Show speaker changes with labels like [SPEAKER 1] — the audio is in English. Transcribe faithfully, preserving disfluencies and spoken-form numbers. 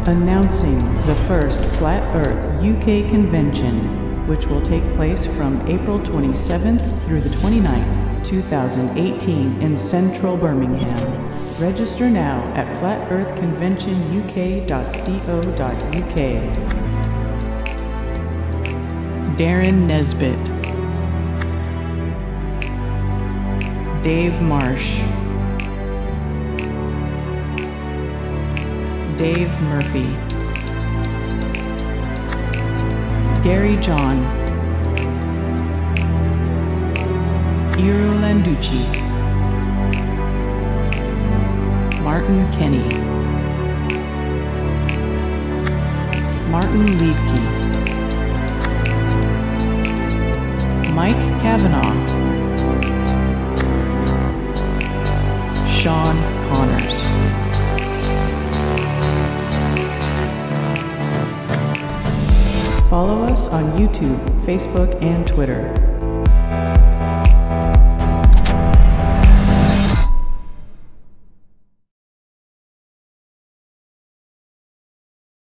[SPEAKER 1] Announcing the first Flat Earth U K convention, which will take place from April twenty-seventh through the twenty-ninth, two thousand eighteen in central Birmingham. Register now at flat earth convention u k dot co dot u k. Darren Nesbit, Dave Marsh, Dave Murphy, Gary John, Iro Landucci, Martin Kenney, Martin Liedtke, Mike Cavanaugh, Sean Connors. Follow us on YouTube, Facebook, and Twitter.